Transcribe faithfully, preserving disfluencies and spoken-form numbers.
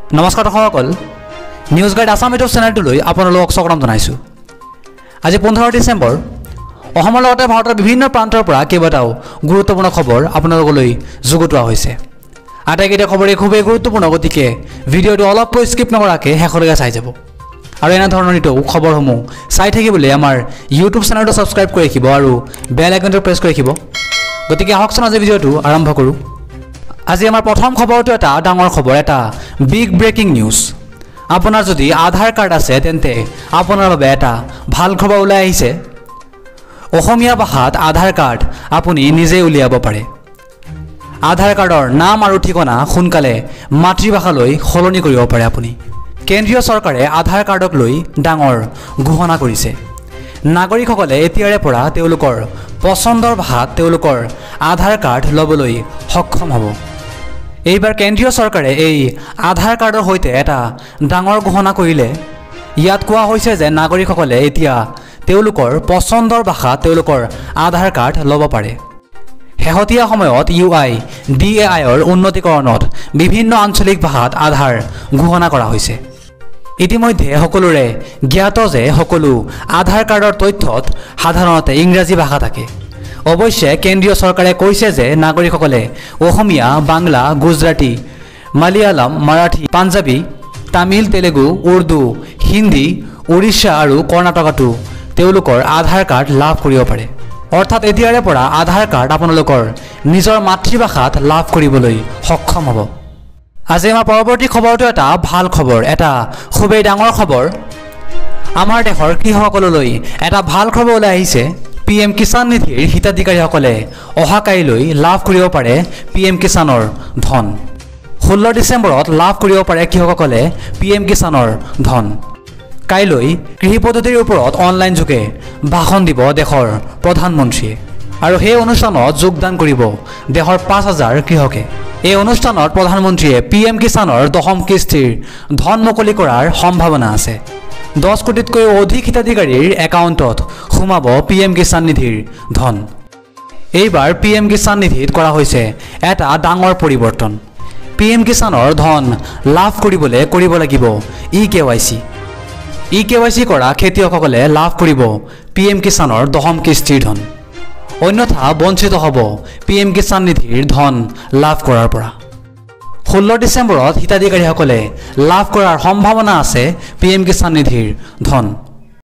নমস্কাৰ দৰ্শকসকল, news guide Assam YouTube চেনেলটোলৈ আপোনালোকক স্বাগতম জনাইছোঁ। আজি পোন্ধৰ ডিচেম্বৰ অসমৰ লগতে ভাৰতৰ বিভিন্ন প্ৰান্তৰ পৰা কেইবাটাও গুৰুত্বপূৰ্ণ খবৰ আপোনালোকলৈ যুগুতোৱা হৈছে। আটাইকেইটা খবৰেই খুবেই গুৰুত্বপূৰ্ণ, গতিকে ভিডিঅ'টো অলপকৈ স্কিপ নকৰাকৈ শেষলৈকে চাই যাব। আৰু এনেধৰণৰ নিতৌ খবৰসমূহ চাই থাকিবলৈ আমাৰ ইউটিউব চেনেলটো ছাবস্ক্ৰাইব কৰি ৰাখিব আৰু বেল আইকনটো প্ৰেছ কৰি ৰাখিব। গতিকে আহকচোন আজি ভিডিঅ'টো আৰম্ভ কৰোঁ। আজি আমাৰ প্ৰথম খবৰটো এটা ডাঙৰ খবৰ, এটা বিগ ব্ৰেকিং নিউজ। আপোনাৰ যদি আধাৰ কাৰ্ড আছে তেন্তে আপোনাৰ বাবে এটা ভাল খবৰ ওলাই আহিছে। অসমীয়া ভাষাত আধাৰ কাৰ্ড আপুনি নিজে উলিয়াব পাৰে। আধাৰ কাৰ্ডৰ নাম আৰু ঠিকনা সোনকালে মাতৃভাষালৈ সলনি কৰিব পাৰে আপুনি। কেন্দ্ৰীয় চৰকাৰে আধাৰ কাৰ্ডক লৈ ডাঙৰ ঘোষণা কৰিছে। নাগৰিকসকলে এতিয়াৰে পৰা তেওঁলোকৰ পচন্দৰ ভাষাত তেওঁলোকৰ আধাৰ কাৰ্ড ল'বলৈ সক্ষম হ'ব। এইবাৰ কেন্দ্ৰীয় চৰকাৰে এই আধাৰ কাৰ্ডৰ সৈতে এটা ডাঙৰ ঘোষণা কৰিলে। ইয়াত কোৱা হৈছে যে নাগৰিকসকলে এতিয়া তেওঁলোকৰ পচন্দৰ ভাষাত তেওঁলোকৰ আধাৰ কাৰ্ড ল'ব পাৰে। শেহতীয়া সময়ত ইউ আই ডি এ আইৰ উন্নতিকৰণত বিভিন্ন আঞ্চলিক ভাষাত আধাৰ ঘোষণা কৰা হৈছে। ইতিমধ্যে সকলোৰে জ্ঞাত যে সকলো আধাৰ কাৰ্ডৰ তথ্যত সাধাৰণতে ইংৰাজী ভাষা থাকে। অৱশ্যে কেন্দ্ৰীয় চৰকাৰে কৈছে যে নাগৰিকসকলে অসমীয়া, বাংলা, গুজৰাটী, মালয়ালম, মাৰাঠী, পাঞ্জাবী, তামিল, তেলেগু, উৰ্দু, হিন্দী, উৰিষ্যা আৰু কৰ্ণাটকতো তেওঁলোকৰ আধাৰ কাৰ্ড লাভ কৰিব পাৰে। অৰ্থাৎ এতিয়াৰে পৰা আধাৰ কাৰ্ড আপোনালোকৰ নিজৰ মাতৃভাষাত লাভ কৰিবলৈ সক্ষম হ'ব। আজি আমাৰ পৰৱৰ্তী খবৰটো এটা ভাল খবৰ, এটা খুবেই ডাঙৰ খবৰ। আমাৰ দেশৰ কৃষকসকললৈ এটা ভাল খবৰ ওলাই আহিছে। পি এম কিষাণ নিধিৰ হিতাধিকাৰীসকলে অহা কাইলৈ লাভ কৰিব পাৰে পি এম কিষাণৰ ধন। ষোল্ল ডিচেম্বৰত লাভ কৰিব পাৰে কৃষকসকলে পি এম কিষাণৰ ধন। কাইলৈ কৃষি পদ্ধতিৰ ওপৰত অনলাইন যোগে ভাষণ দিব দেশৰ প্ৰধানমন্ত্ৰীয়ে, আৰু সেই অনুষ্ঠানত যোগদান কৰিব দেশৰ পাঁচ হাজাৰ কৃষকে। এই অনুষ্ঠানত প্ৰধানমন্ত্ৰীয়ে পি এম কিষাণৰ দশম কিস্তিৰ ধন মুকলি কৰাৰ সম্ভাৱনা আছে। দহ কোটিতকৈও অধিক হিতাধিকাৰীৰ একাউণ্টত সোমাব পি এম কিষাণ নিধিৰ ধন। এইবাৰ পি এম কিষাণ নিধিত কৰা হৈছে এটা ডাঙৰ পৰিৱৰ্তন। পি এম কিষাণৰ ধন লাভ কৰিবলৈ কৰিব লাগিব E K Y C. E K Y C কৰা খেতিয়কসকলে লাভ কৰিব পি এম কিষাণৰ দশম কিস্তিৰ ধন, অন্যথা বঞ্চিত হ'ব পি এম কিষাণ নিধিৰ ধন লাভ কৰাৰ পৰা। ষোল্ল ডিচেম্বৰত হিতাধিকাৰীসকলে লাভ কৰাৰ সম্ভাৱনা আছে পি এম কিষাণ নিধিৰ ধন।